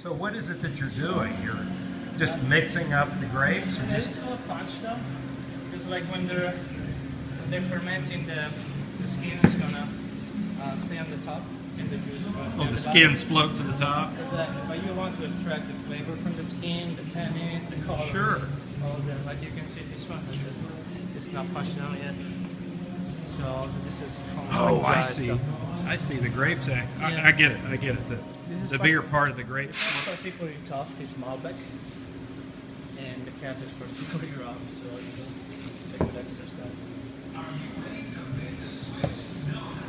So what is it that you're doing? You're just mixing up the grapes? Or It's just... called punch though. Because like when they're fermenting, the skin is gonna stay on the top, and the juice is gonna stay on the the skins bottom. float to the top? Exactly, but you want to extract the flavor from the skin, the tannins, the colors. Sure. All of them. Like you can see this one, it's not punched out yet. So this is Oh, like I dry see. stuff. I see. The grapes act. Yeah. I get it. I get it. This is The bigger part of the grape. This is particularly tough, is Malbec. And the cap is particularly rough, so it's a good exercise.